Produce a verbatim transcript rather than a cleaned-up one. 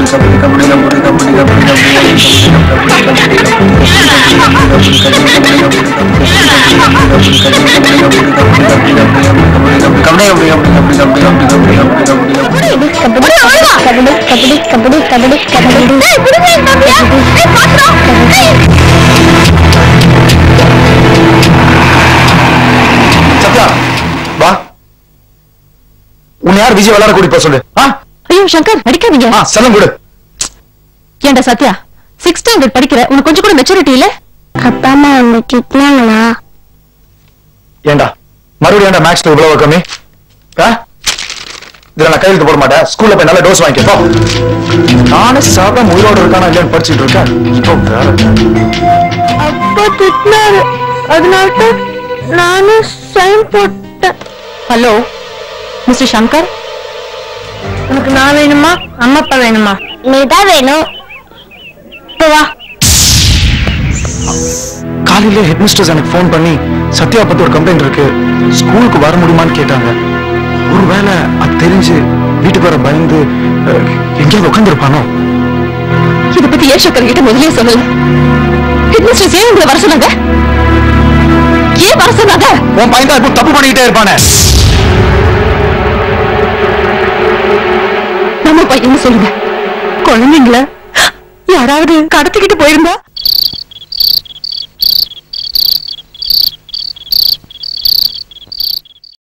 உன்னை யார் விஜய் விளையாட கூட்டிட்டு சொல்லு. ஐயோ சங்கர் நடிக்காதீங்க. செல்லம் கொடு. ஏண்டா சத்யா சிக்ஸ் ஸ்டாண்டர்ட் படிக்கிற உனக்கு கொஞ்சம் கூட மெச்சூரிட்டி இல்ல? அப்பா அம்மா உன்னை திட்டினாங்களா? ஏண்டா மறுபடியும் ஏண்டா மேக்ஸ்ல இவ்வளவு கம்மி? இதுல நான் கையெழுத்து போட மாட்டேன். ஸ்கூல்ல போய் நல்ல டோஸ் வாங்கிக்கோ. நானே சாப்பிடாம உயிரோடு இருக்கானா இல்லையான்னு படிச்சுட்டு இருக்கேன். இப்போ வேற அப்பா திட்டினாரு, அதனால நானும் சைன் போட்டேன். ஹலோ மிஸ்டர் சங்கர், உனக்கு நான் வேணுமா அம்மா அப்பா வேணுமா? நீதான் வேணும். வா. காலையில ஹெட் மிஸ்டர்ஸ் எனக்கு போன் பண்ணி சத்யா பத்தி ஒரு கம்ப்ளைண்ட் இருக்கு, ஸ்கூலுக்கு வர முடியுமான்னு கேட்டாங்க. ஒருவேளை அது தெரிஞ்சு வீட்டுக்கு வர பயந்து எங்கேயாவது உட்காந்துருப்பானோ? இதை பத்தி ஏன் சங்கர் கிட்ட முதலே சொல்லல? ஹெட் மிஸ்டர்ஸ் ஏன் உங்களை வர சொன்னாங்க? ஏன் வர சொன்னாங்க? உன் பையன் தான் இப்போ தப்பு பண்ணிக்கிட்டே இருப்பானே. நம்ம பையன் சொல்லுங்க, குழந்தைங்கள யாராவது கடத்திக்கிட்டு போயிருந்தா